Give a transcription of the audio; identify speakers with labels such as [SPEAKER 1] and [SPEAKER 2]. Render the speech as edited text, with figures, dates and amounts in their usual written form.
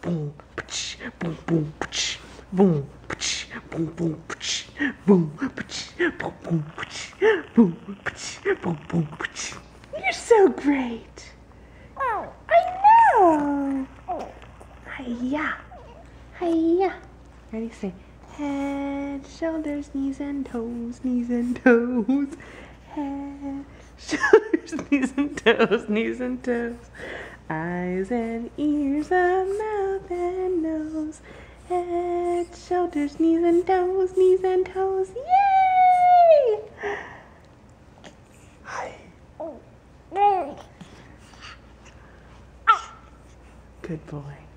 [SPEAKER 1] boom, boom, boom, boom, boom, boom, boom, boom, boom, boom. You're so great. I know. Hiya, hiya. Ready? Say head, shoulders, knees and toes, knees and toes. Head, shoulders, knees and toes, knees and toes. Eyes and ears, a mouth and nose. Head, shoulders, knees and toes, knees and toes. Yay! Good boy.